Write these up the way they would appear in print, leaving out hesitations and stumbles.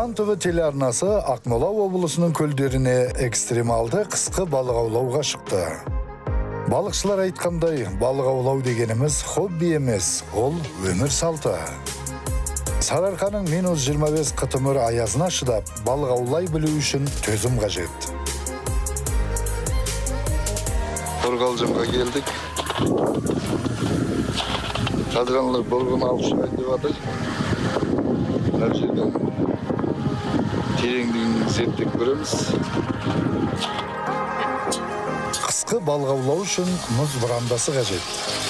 Хан ТВ телеарнасы Ақмола облысының көлдеріне экстремалды қысқы балық аулауға шықты. Балықшылар айтқандай, балық аулау дегеніміз хобби емес, ол өмір салты. Сарыарқаның -25 қытымыр аязына шыдап, балық аулай білу үшін төзім қажет. Торғалжымға келдік. Қадыранлар болғын алып шығайын деп жатыр. Мына жерден тереңдігін зерттеп көреміз. Қысқы балық аулау үшін мұз бұрандасы қажет.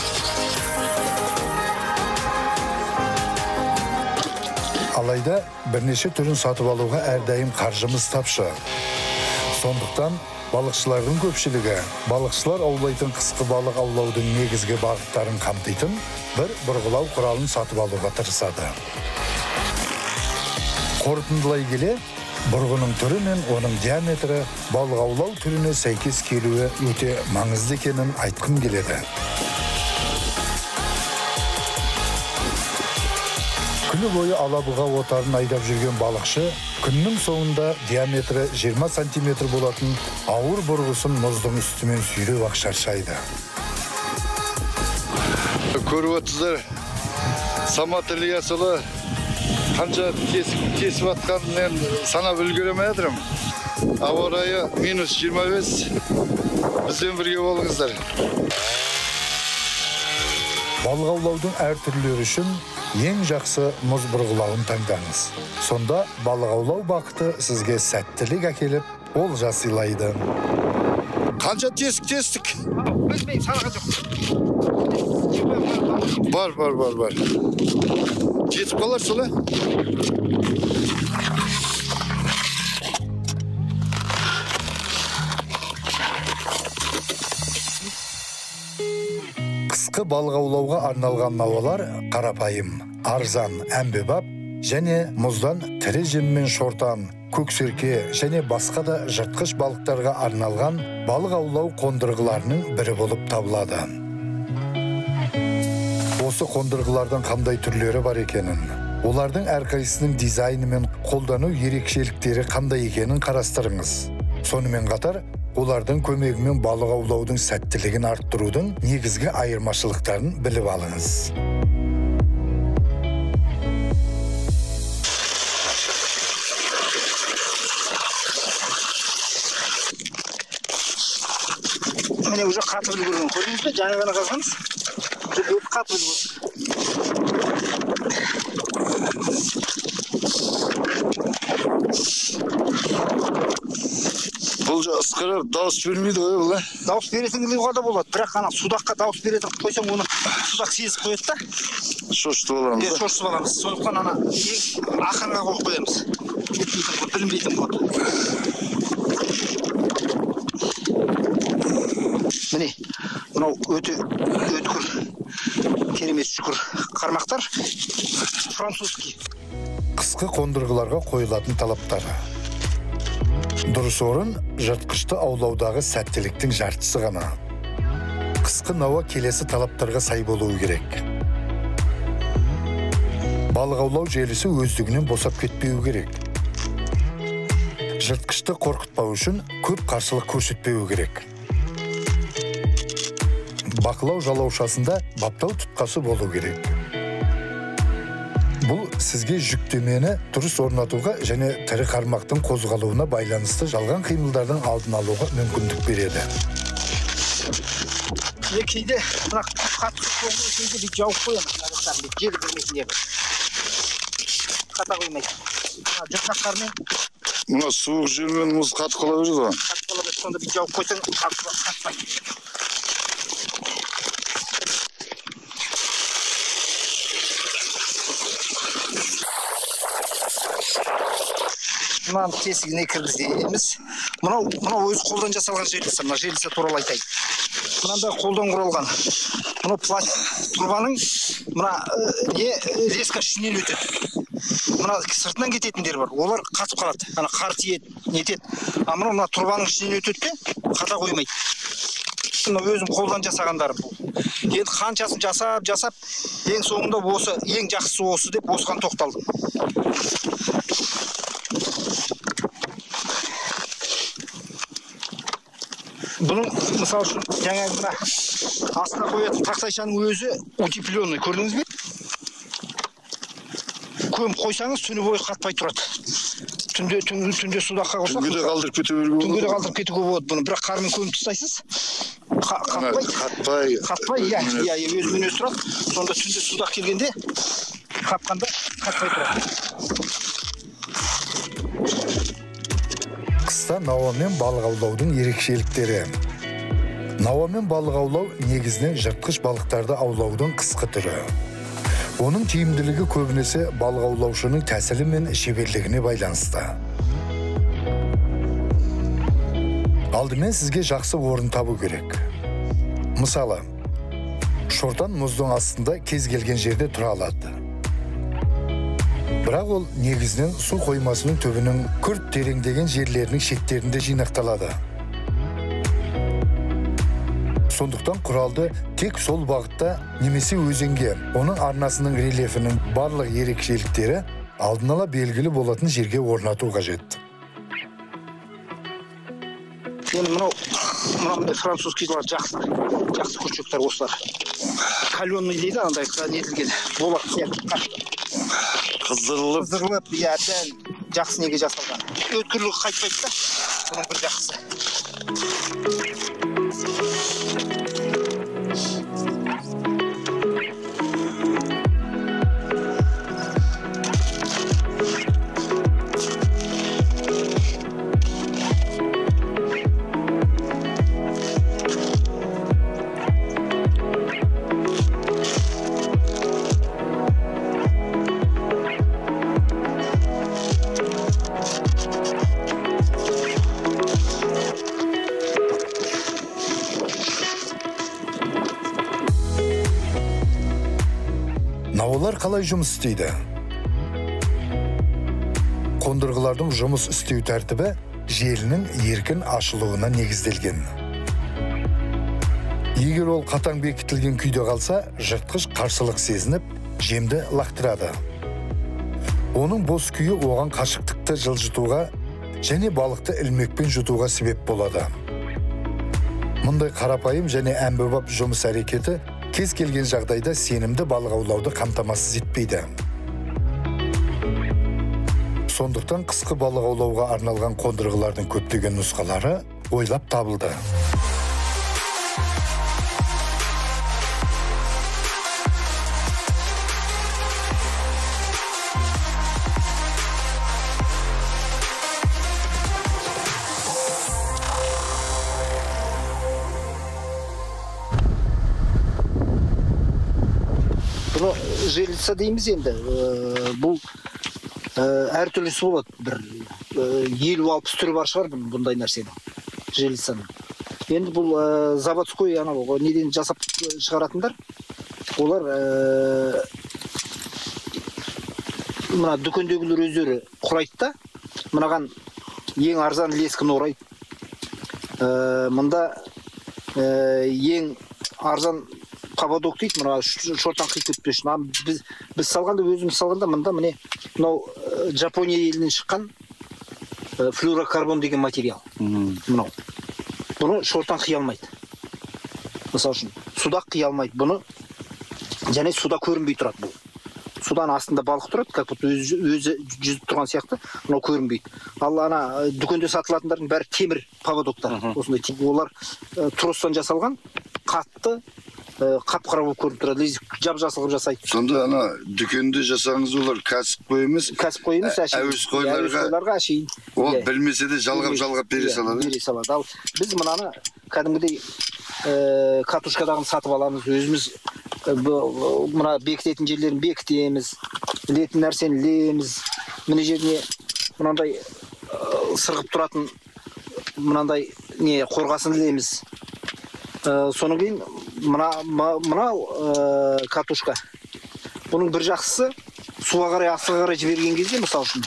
Алайда бірнеше түрін сатып алуға әрдайым қаржымыз тапшы. Сондықтан балықшылардың көпшілігі балықшылар аулайтын қысқы балық аулаудың негізгі бағыттарын қамтитын бір бұрғылау құралын сатып алуға тырысады. Қорытындылай келе, бұрғының түрі мен оның диаметрі балық аулау түріне сәйкес келуі өте маңызды екенін айтқым келеді. Күні бойы алабұға отарын айдап жүрген балықшы, күннің соңында диаметрі 20 сантиметр болатын ауыр бұрғысын мұздың үстімен сүйреп ақ шаршайды. Көріп отырсыздар, Самат Ильясұлы қанша кесіп атқанын мен санап үлгеремей жатырмын. Ауа райы -25. Бізбен бірге болыңыздар. Балық аулаудың әр түрлері үшін ең жақсы мұз бұрғылауын таңдаңыз. Сонда балық аулау бақыты сізге сәттілік әкеліп, олжа сыйлайды. Қанша тестік? Білмеймін, салаға жоқ. Бар. Жетіп қалар солай? Қысқы балық аулауға арналған науалар қарапайым, арзан, әмбебап және мұздан тірі жем мен шортан, көксерке және басқа да жыртқыш балықтарға арналған балық аулау қондырғыларының бірі болып табылады. Осы қондырғылардан қандай түрлері бар екенін, олардың әрқайсының дизайны мен қолдану ерекшеліктері қандай екенін қарастырыңыз. Сонымен қатар, олардың көмегімен балық аулаудың сәттілігін арттырудың негізгі айырмашылықтарын біліп алыңыз. Міне уже қатып үлгерген көрдіңіз бе? Жаңа ғана қазғанбыз. Қатып үлгерген. Бұл ысқырар, дауыс бермейді ғой бұл, Дауыс беретін қылуға да болады, бірақ қана судаққа дауыс беретін қойсаң, оны судақ сезіп қояды да. Шошытып аламыз. Шошытып аламыз. Сондықтан ана ең ақырға қойып қоямыз. Білінбейтін болады. Міне, мынау өте өткір, керемет шүкір қармақтар, французский. Қысқы қондырғыларға қойылатын талаптары. Дұрыс орын жыртқышты аулаудағы сәттіліктің жартысы ғана. Қысқы науа келесі талаптарға сай болуы керек. Балық аулау желісі өздігінен босап кетпеуі керек. Жыртқышты қорқытпау үшін көп қарсылық көрсетпеуі керек. Бақылау жалаушасында баптау тұтқасы болу керек. Бұл сізге жүктемені дұрыс орнатуға және тірі қармақтың қозғалуына байланысты жалған қимылдардың алдын алуға мүмкіндік береді. Кейде мына қатты қоңғы кейде бет жауып қоямыз. Жел бермейтін деп. Қата қоймайды. Жыртқақтармен Мына суық жермен мұз қатып қала береді ғой. қатып қала береді. Сонда бет жауып қойсаң қатпайды. Мынаны тесігіне кіргіземіз. Мынау өз қолдан жасалған желісі. Мына желісі туралы айтайын. Мынанда қолдан құралған. Мынау пластик турбаның резко ішінен өтеді. Мына сыртынан кететіндер бар. Олар қатып қалады. Ана қар тиеді, нетеді. Мына турбаның ішінен өтеді де, қата қоймайды. Өзім қолдан жасағандарым бұл. Енді қаншасын жасап, ең соңында осы, ең жақсысы осы деп осыған тоқталдым. Бұның мысалы үшін жаңағы мына астына қоятын тақтайшаның өзі утепленный, көрдіңіз бе? Көміп қойсаңыз түні бойы қатпай тұрады. Түнде судаққа қойсақ, Түнге де қалдырып кетуге болады. түнге де қалдырып кетуге болады бұны. Бірақ қармен көміп тастайсыз. Қатпай, иә, өзімен өзі тұрады. Сонда түнде судақ келгенде қапқанда қатпай тұрады. Қыста науамен балық аулаудың ерекшеліктері. Науамен балық аулау негізінен жыртқыш балықтарды аулаудың қысқы түрі. Оның тиімділігі көбінесе балық аулаушының тәсілі мен шеберлігіне байланысты. Алдымен сізге жақсы орын табу керек. Мысалы, шортан мұздың астында кез келген жерде тұра алады. Бірақ ол негізінен су қоймасының түбінің күрт тереңдеген жерлерінің шеттерінде жинақталады. Сондықтан құралды тек сол бағытта немесе өзенге, оның арнасының рельефінің барлық ерекшеліктері алдын ала белгілі болатын жерге орнату қажет. Енді мынау французскийлар жақсы күршектер осылар. Каленый дейді, андай нетілген болат сияқты. Қыздырылып, иә, дәл жақсы неге жасалған. Өткірлігі қайтпайды да, бұның бір жақсы. Наулар қалай жұмыс істейді? Қондырғылардың жұмыс істеу тәртібі желінің еркін ашылуына негізделген. Егер ол қатаң бекітілген күйде қалса, жыртқыш қарсылық сезініп, жемді лақтырады. Оның бос күйі оған қашықтықты жылжытуға және балықты ілмекпен жұтуға себеп болады. Мұндай қарапайым және әмбебап жұмыс әрекеті кез келген жағдайда сенімді балық аулауды қамтамасыз етпейді. Сондықтан қысқы балық аулауға арналған қондырғылардың көптеген нұсқалары ойлап табылды. Бұны желіса дейміз енді. Бұл әртүрлісі болады. Бір 50-60 түрі бар шығар бұндай нәрсенің. Желісаның. Енді бұл заводской неден жасап шығаратындар. Олар мына дүкендегілер өздері құрайды да. Мынаған ең арзан лескін орайды. Мұнда ең арзан поводок дейді, мына шортан қиып өтпеш. Біз салғанда, өзіміз салғанда, мұнда міне мынау Жапония елінен шыққан флюрокарбон деген материал. Мынау. Бұны шортан қия алмайды. Мысал үшін, судақ қия алмайды. Бұны және суда көрінбей тұрады бұл. Судан астында балық тұрады, как будто өзі жүзіп тұрған сияқты, мынау көрінбейді. Ал ана дүкенде сатылатындардың бәрі темір поводоктар. Осындай олар тростан жасалған, қатты қап-қара болып көрініп тұрады, жап-жасыл қылып жасайды. Сонда ана дүкенде жасаңыз олар кәсіпқой емес? Кәсіпқой емес, әуесқойларға әшейін. Ол білмесе де жалғап бере салады. Бере салады. Ал біз мынаны кәдімгідей катушкадан сатып аламыз, өзіміз мына бекітетін жерлерін бекітеміз, ілетін нәрсені ілеміз. Мына жеріне мынандай сырғып тұратын мынандай қорғасын ілеміз. Соның кейін мына катушка. Бұның бір жақсысы суға қарай, астыға қарай жіберген кезде, мысал үшін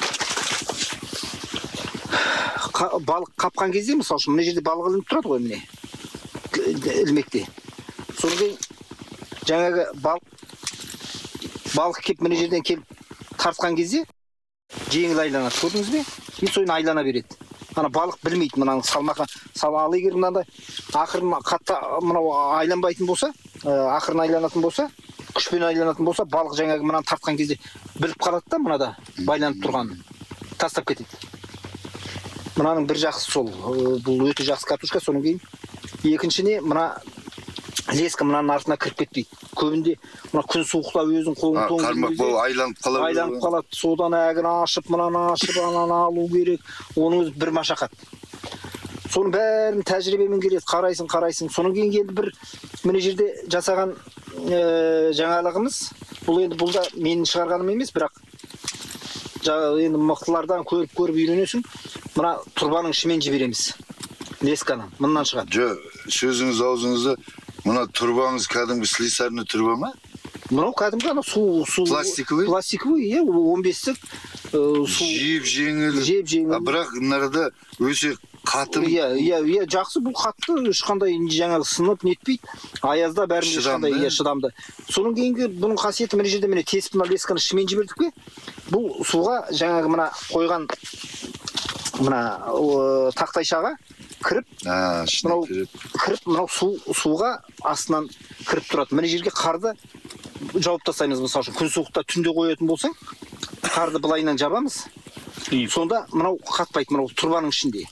балық қапқан кезде, мысал үшін мына жерде балық ілініп тұрады ғой, міне ілмекте. Соның кейін жаңағы балық кеп мына жерден келіп тартқан кезде жеңіл айланады, көрдіңіз бе? И соны айлана береді. ана балық білмейді мынаның салмақы. Ал егер мынандай ақырын қатты мынау айланбайтын болса, ақырын айланатын болса, күшпен айланатын болса, балық жаңағы мынаны тартқан кезде біліп қалады да, мынада байланып тұрғанын тастап кетеді. Мынаның бір жақсы сол, бұл өте жақсы катушка. Соның кейін екіншіне мына леска мынаның артына кіріп кетпейді. Көбінде мына күн суықта өзің қолың тоңып қармақ болып айланып қалады. Содан әгін ашып, мынаны ашып, ананы алу керек. Оның өзі бір машақат. Соның бәрін тәжірибемен келеді, қарайсың. Соның кейін келді бір міне жерде жасаған жаңалығымыз. Бұл да менің шығарғаным емес, бірақ енді мықтылардан көріп үйренесің. Мына тұрбаның ішімен жібереміз. Лесканы, мындан шығады. Сөзіңіз аузыңызда мына тұрбаңыз кәдімгі слесарный тұрба ма? Мынау кәдімгі ана су пластиковый? Пластиковый, 15-тік жеп-жеңіл. Бірақ мынада өсе қатым. Иә, жақсы, бұл қатты ешқандай жаңағы сынып нетпейді. Аязда бәрінде ешқандай шыдамды. Соның кейінгі бұның қасиеті мына жерде міне тесіп мына лесканы ішімен жібердік пе? Бұл суға жаңағы мына қойған мына тақтайшаға кіріп, мынау суға астынан кіріп тұрады. Мына жерге қарды жауып тастаймыз, мысалы үшін күн суықта түнде қоятын болсаң, қарды былайынан жабамыз. Сонда мынау қатпайды, мынау тұрбаның ішінде.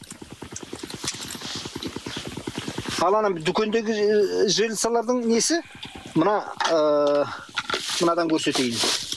Ал ана дүкендегі желісалардың несі? Мынадан көрсетейін.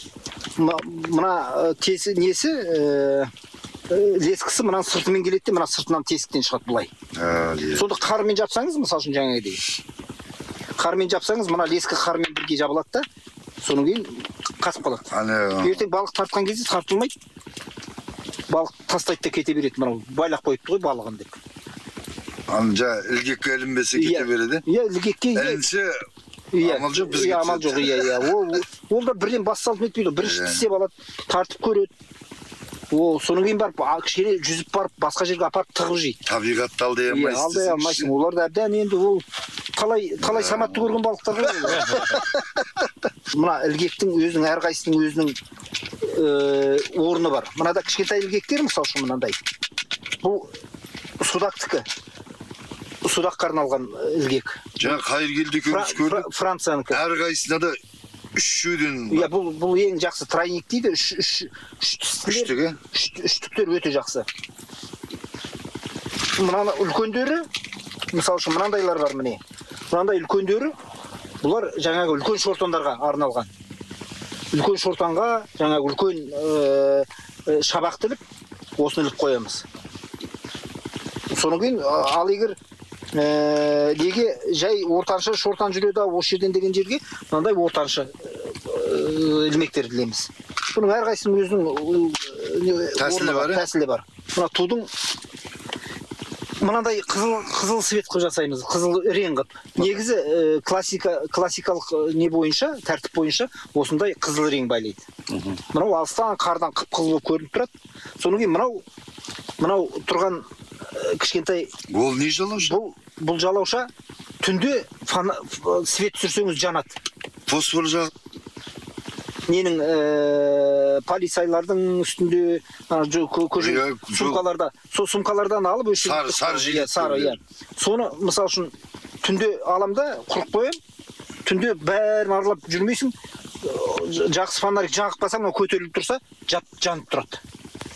Мына тесі несі? Лескісі мынаны сыртымен келеді де, мына сыртынан тесіктен шығады бұлай. Сонда қармен жапсаңыз, мысалы үшін жаңа дейді. Қармен жапсаңыз, мына лескі қармен бірге жабылады да, соның кейін қасып қалады. Ертең балық тартқан кезде тартылмайды. Балық тастайды да кете береді, мынау байлақ қойыпты ғой балығын деп. Анжа ілгекке ілінбесе кете береді? Иә, ілгекке ілінсе амал жоқ, бізге амал жоқ, иә. Ол да бірден бас салып нетпейді, бірінші тістеп алады, тартып көреді. Соның кейін барып, кішкене жүзіп барып, басқа жерге апарып тығып жейді. Табиғатты алдай алмайсыз. Алдай алмайсың. Олар да әбден енді ол талай саматты көрген балықтар ғой. Мына ілгектің өзінің, әрқайсының өзінің орны бар. Мынада кішкентай ілгектер, мысалы үшін мынандай. Бұл судақтікі. Судаққа арналған ілгек. Жаңа қайыргелді көріс көрдік. Франциянікі. Әрқайсына да үшшуден. Иә, бұл ең жақсы тройник дейді. Үштіктер өте жақсы. Мынаны үлкендері, мысалы үшін мынандайлар бар міне. Мынандай үлкендері, бұлар жаңағы үлкен шортандарға арналған. Үлкен шортанға жаңағы үлкен шабақ тіліп, осыны іліп қоямыз. Соның кейін, ал егер неге жай ортаншы шортан жүреді, осы жерден деген жерге мынандай ортаншы ілмектер ілеміз. Бұның әрқайсының өзінің тәсілі бар. Мына тудың мынандай қызыл свет қып жасаймыз, қызыл рең қып. Негізі классикалық не бойынша, тәртіп бойынша осындай қызыл рең байлайды. Мынау алыстан қардан қып-қызыл көрініп тұрады. Соның кейін мынау тұрған кішкентай... Ол не жалауша? Бұл жалауша түнде свет түсірсеңіз жанады. Фосфор жақ? Ненің полицайлардың үстінде, сумкаларда, сол сумкалардан алып сары жиілік. Соны, мысал үшін, түнде аламда құрып қоям, түнде бәрін аралап жүрмейсің, жақсы фонарик жағып басаң, көтеріліп тұрса, жанып тұрады.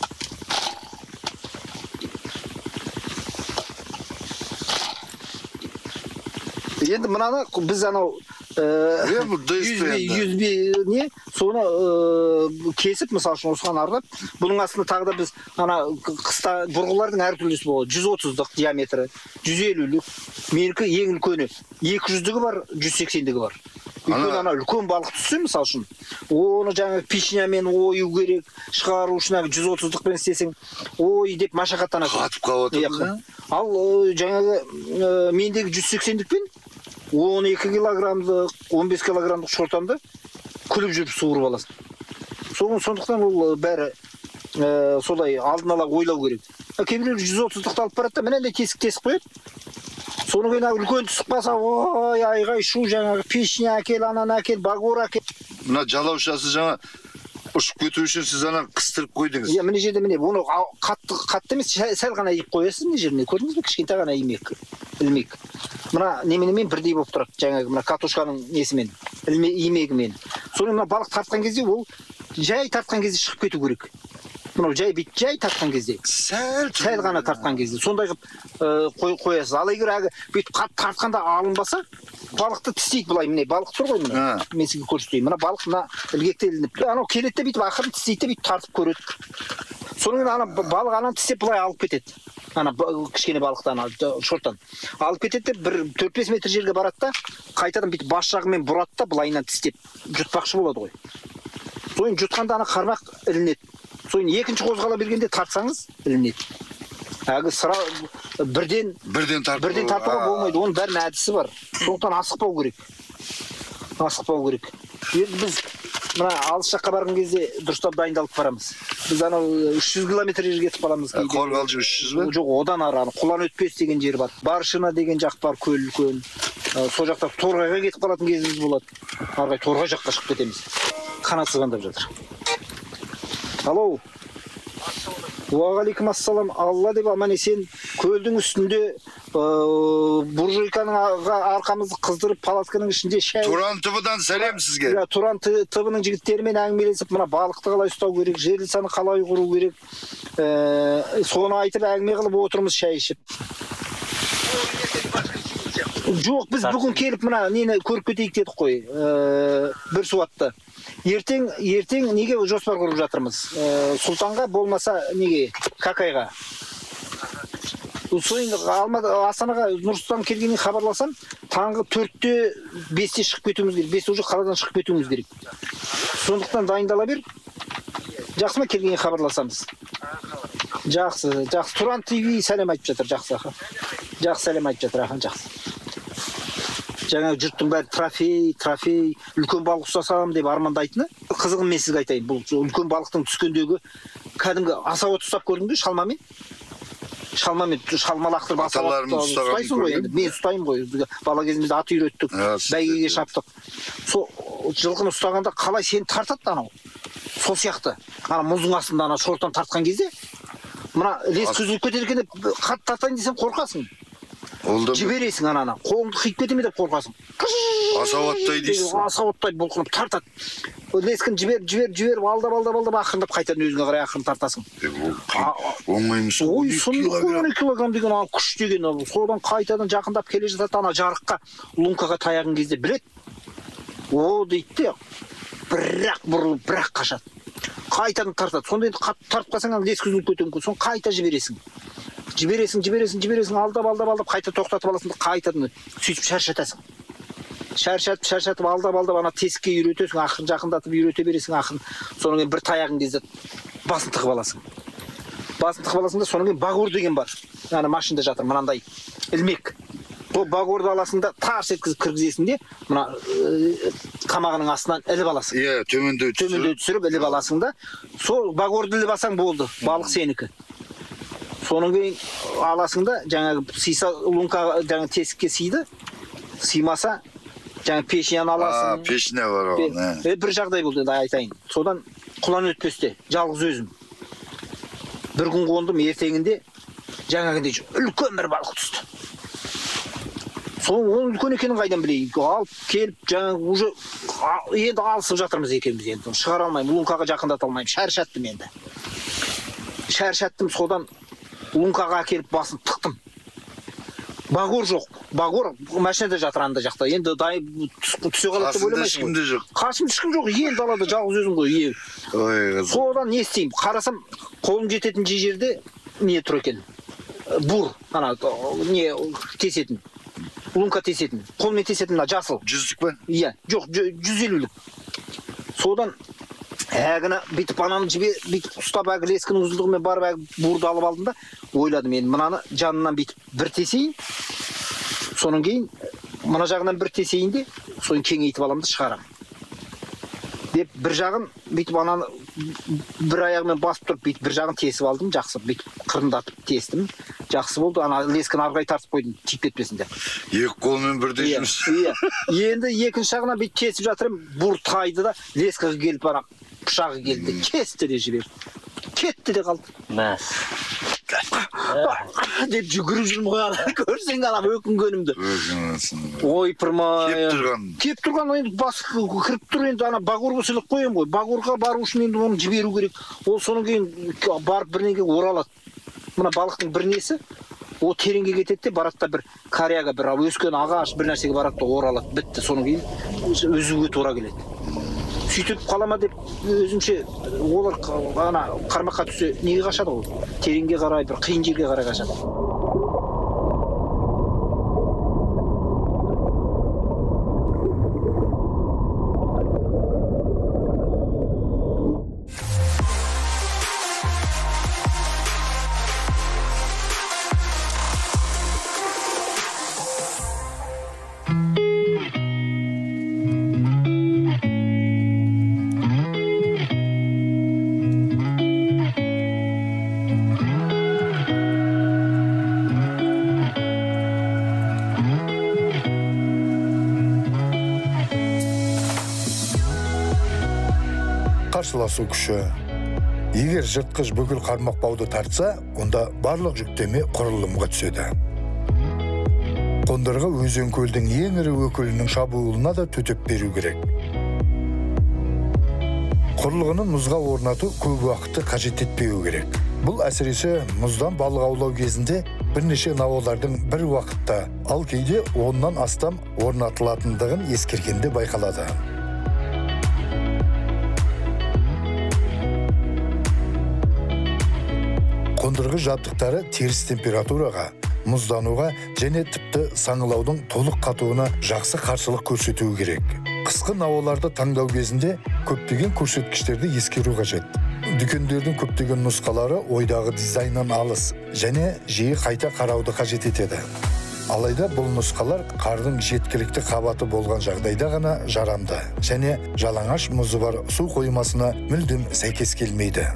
Енді мынаны біз анау юзби соны кесіп, мысал үшін осыған арнап, бұның астында тағы да біз қыста бұрғылардың әр түрлісі болады. 130-дық диаметрі, 150-лік, менікі ең үлкені 200-дігі бар, 180-дігі бар. Үлкен балық түссе, мысал үшін, оны жаңа пешнямен ойу керек, шығару үшін 130-дықпен істесең, ой деп машақаттанады. Қатып қалады. Ал жаңағы мендегі 180-дікпен 12 килограммдық, 15 килограммдық шортанды күліп жүріп суырып аласың. Сондықтан ол бәрі солай алдын ала ойлау керек. Кейбіреулер 130-дықты алып барады да, мынандай тесік қояды. Соны кейін үлкен түсіп қалса, ой, айғай шу жаңағы пешня әкел, ананы әкел, багор әкел. Мына жалаушасы жаңа Ұшып кету үшін сіз ана қыстырып қойдыңыз. Иә, міне жерде міне оны қатты емес, сәл ғана иіп қоясыз міне жеріне. Көрдіңіз бе? Кішкентай ғана ілмек. Мына неменемен бірдей болып тұрады. Жаңағы мына катушканың несімен, имегімен. Соны мына балық тартқан кезде ол жай тартқан кезде шығып кету керек. Мынау жай тартқан кезде. Сәл ғана тартқан кезде. Сондай қылып қоясыз. Ал егер бүйтіп тартқанда алынбаса, балықты тістейді былай, міне балық тұр ғой міне. Мен сізге көрсетейін. Мына балық мына ілгекте ілініп. Анау келеді де бүйтіп ақырын тістейді, бүйтіп тартып көреді. Сонымен ана балық ананы тістеп былай алып кетеді. Ана кішкене балықтан, шорттан. Алып кетеді де 4-5 метр жерге барады да, қайтадан бүйтіп бас жағымен бұрады да, былайынан тістеп жұтпақшы болады ғой. Соны жұтқанда ана қармақ ілінеді. Соны екінші қозғала бергенде тартсаңыз ілінеді. Әгі sıra бірден тартуға болмайды. Оның бәрінің әдісі бар. Сондықтан асықпау керек. Біз мына алыс жаққа барған кезде дұрыстап дайындалып барамыз. Біз анау 300 километр жерге кетіп қаламыз. Қорғалжы 300 бе? Жоқ, одан ары Құлан өтпес деген жер бар. Баршына деген жақ бар, көл үлкен. Сол жақта Торғайға кетіп қалатын кезіміз болады. Арғай Торғай жаққа шығып кетеміз. Қанат сығандап жатыр. Алло. Уағалейкум ассалам. Алла деп аман есен көлдің үстінде буржуйканың арқамызды қыздырып палатканың ішінде шай. Туран ТВ-дан сәлем сізге. Туран ТВ-ның жігіттерімен әңгімелесіп, мына балықты қалай ұстау керек, желісаны қалай құру керек. Соны айтып әңгіме қылып отырмыз шай ішіп. Жоқ, біз бүгін келіп мына нені көріп кетейік дедік қой. Бір суатты. Ертең неге жоспар құрып жатырмыз? Сұлтанға болмаса неге? Какайға. Соң Астанаға Нұрсұлтан келгеннен хабарласам, таңғы 4-те 5-те шығып кетуіміз керек. 5-те уже қаладан шығып кетуіміз керек. Сондықтан дайындала бер. Жақсы ма келгеннен хабарласамыз? Жақсы. Туран ТВ сәлем айтып жатыр, жақсы. Жақсы сәлем айтып жатыр, ахан, жақсы. Жаңа жұрттың бәрі трофей, үлкен балық ұстасам деп армандайтыны. Қызығын мен сізге айтайын. Бұл үлкен балықтың түскендегі кәдімгі асауат ұстап көрдің бе шалмамен? Шалма лақтырып асауат ұстайсың ғой енді. Мен ұстаймын ғой. Бала кезімізде ат үйреттік, бәйгеге шаптық. Сол жылқыны ұстағанда қалай сені тартады анау? Сол сияқты. Ана мұздың астында ана шорттан тартқан кезде, мына лес күзіліп кетер екен деп қатты тартайын десем қорқасың. Жібересің ананы, қолыңды қиып кетеме деп қорқасың. Асауаттай дейсіз. Асауаттай бұлқынып тартады. Лескін жіберіп, алдап, ақырындап қайтадан өзіңе қарай ақырын тартасың. Оңаймыз. Ой, сұмдық 12 килограмм деген күш деген. Содан қайтадан жақындап келе жатады, ана жарыққа, лункаға таяғын кезде білет. О, дейді де, бірақ бұрылып, бірақ қашады. Қайтадан тартады. Сонда енді тартып қалсаң, лес күзіліп кетуі мүмкін. Соны қайта жібересің. Жібересің, алдап, қайта тоқтатып аласың, қайтадан сөйтіп шаршатасың. Шаршатып, алдап, ана тесікке үйретесің, ақырын жақындатып үйрете бересің, ақырын. Соның кейін бір таяғын кезде басын тығып аласың. Да, соның кейін багор деген бар. Ана машинада жатыр, мынандай ілмек. Ол багорды аласың да, тарс еткізіп кіргізесің де, мына қамағының астынан іліп аласың. Иә, төменде түсіріп іліп аласың да. Сол багорды іліп алсаң болды, балық сенікі. Соның кейін аласың да, жаңағы сыйса лунка жаңағы тесікке сыйды, сыймаса жаңағы пешінен аласың. Пешіне бар оған. Бір жағдай болды, айтайын. Содан Құлан өтпесте, жалғыз өзім. Бір күн қондым, ертеңінде жаңағындай үлкен бір балық түсті. Соның үлкен екенін қайдан білейін. Алып келіп, жаңағы уже енді алысып жатырмыз екеуміз енді. Шығара алмаймын, лункаға жақындата алмаймын. Шаршаттым, содан лункаға келіп басын тықтым. Багор жоқ. Багор машинада жатыр анда жақта. Енді түсе қалады деп ойламайсың. Қасында ешкім де жоқ. Қасымда ешкім жоқ. Енді далада жалғыз өзім ғой. Содан не істеймін? Қарасам, қолым жететін жерде не тұр екен? Бур, ана не тесетін. Лунка тесетін. Қолмен тесетін жасыл. 100-лік па? Иә, жоқ, 150-лік. Содан әгіні бүйтіп ананы бүйтіп ұстап әгі лескінің ұзындығымен барып әгі бурды алып алдым да, ойладым енді мынаны жанынан бүйтіп бір тесейін, соның кейін мына жағынан бір тесейін де, соны кеңейтіп аламды шығарам. Деп бір жағын бүйтіп ананы бір аяғымен басып тұрып бүйтіп бір жағын тесіп алдым, жақсы бүйтіп қырындатып тестім. Жақсы болды, ана лескін арғай тартып қойдым, тиіп кетпесін деп. Екі қолмен бірдей жұмыс. Енді екінші жағына бүйтіп тесіп жатырым, бур тайды да, лескіға келіп ана пышағы келді, кесті де жіберді. Кетті де қалды. Мәс. Деп жүгіріп жүрмін ғой ана, көрсең ана өкінгенімді. Ойпырмай. Кеп тұрған енді басы кіріп тұр, енді ана багорға сілік қоям ғой. Багорға бару үшін енді оны жіберу керек. Ол соның кейін барып бірнеге оралады. Мына балықтың бір несі, о тереңге кетеді де барады да бір карияға бір өскен ағаш бір нәрсеге барады да оралады. Бітті, соның кейін өзуге тура келеді. Сөйтіп қалама деп өзімше олар ана қармаққа түсе неге қашады ғой? Тереңге қарай, бір қиын жерге қарай қашады. Қарсыласу күші. Егер жыртқыш бүкіл қармақ бауды тартса, онда барлық жүктеме құрылымға түседі. Қондырғы өзен көлдің ең ірі өкілінің шабуылына да төтеп беру керек. Құрылғыны мұзға орнату көп уақытты қажет етпеу керек. Бұл әсіресе мұздан балық аулау кезінде бірнеше наулардың бір уақытта, ал кейде 10-нан астам орнатылатындығын ескергенде байқалады. Қондырғы жабдықтары теріс температураға, мұздануға және тіпті саңылаудың толық қатуына жақсы қарсылық көрсетуі керек. Қысқы науларды таңдау кезінде көптеген көрсеткіштерді ескеру қажет. Дүкендердің көптеген нұсқалары ойдағы дизайннан алыс және жиі қайта қарауды қажет етеді. Алайда бұл нұсқалар қардың жеткілікті қабаты болған жағдайда ғана жарамды және жалаңаш мұзы бар су қоймасына мүлдем сәйкес келмейді.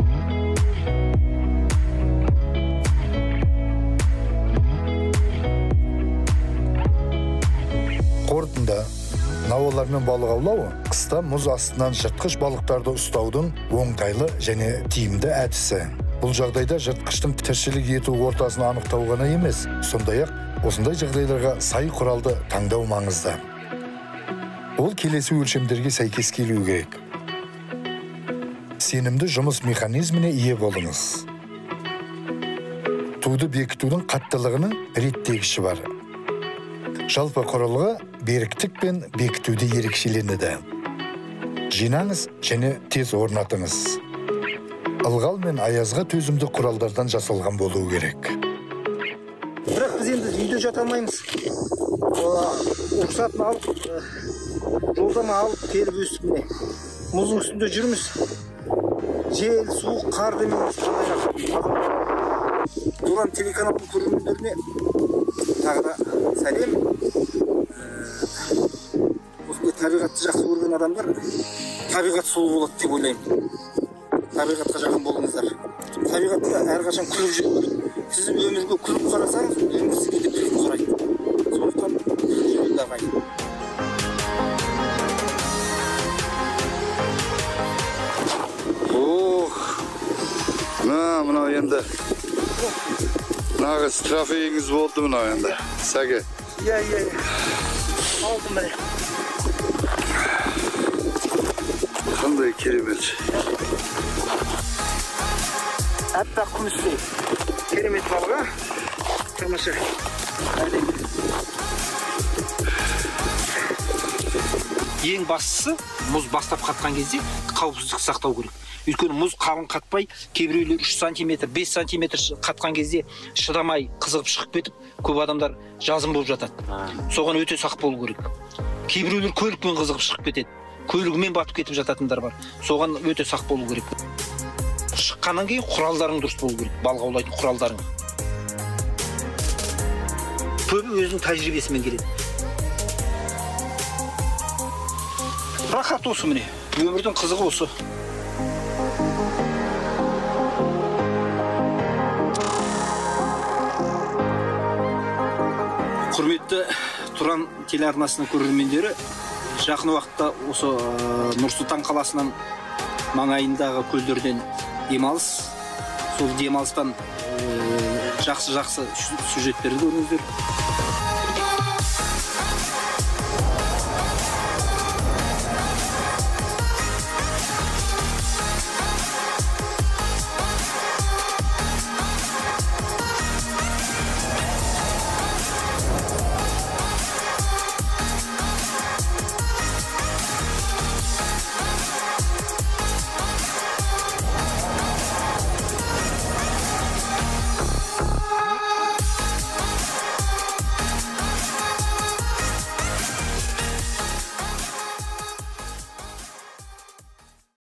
Қорытында, наулармен балық аулау қыста мұз астынан жыртқыш балықтарды ұстаудың оңтайлы және тиімді әдісі. Бұл жағдайда жыртқыштың тіршілік ету ортасын анықтау ғана емес, сондай-ақ осындай жағдайларға сай құралды таңдау маңызды. Ол келесі өлшемдерге сәйкес келуі керек. Сенімді жұмыс механизміне ие болыңыз. Туды бекітудің қаттылығының реттегіші бар. Жалпы құрылғы беріктік пен бекітуде ерекшеленеді. Жинаңыз және тез орнатыңыз. Ылғал мен аязға төзімді құралдардан жасалған болуы керек. Бірақ біз енді үйде жата алмаймыз. Рұқсатын алып, жолдама алып келіп өстіп міне. Мұздың үстінде жүрміз. Жел, суық, қар демейміз. Туран телеканалының көрермендеріне тағы да сәлем. Осындай табиғатты жақсы көрген адамдар табиғат сұлу болады деп ойлаймын. Табиғатқа жақын болыңыздар. Табиғатта әрқашан күліп жүру керек. Сіз өмірге күліп қарасаңыз, өмір сізге де күліп қарайды. Сондықтан күліп жүру ағайын. Мынау енді нағыз трофейіңіз болды мынау енді. Сәке. Иә. Алдым міне. Қандай керемет. Әппақ күмістей. Керемет балға. Тамаша. Ең бастысы, мұз бастап қатқан кезде қауіпсіздік сақтау керек. Өйткені мұз қалың қатпай, кейбіреулер 3 сантиметр, 5 сантиметр қатқан кезде шыдамай, қызығып шығып кетіп, көп адамдар жазым болып жатады. Соған өте сақ болу керек. Кейбіреулер көлікпен қызығып шығып кетеді. Көлігімен батып кетіп жататындар бар. Соған өте сақ болу керек. Шыққаннан кейін құралдарың дұрыс болу керек, балық аулайтын құралдарың. Көбі өзінің тәжірибесімен келеді. Рахат осы міне, өмірдің қызығы осы. Құрметті Туран телеарнасының көрермендері, жақын уақытта осы Нұр-Сұлтан қаласынан маңайындағы көлдерден демалыс, сол демалыстан жақсы сюжеттерді көріңіздер.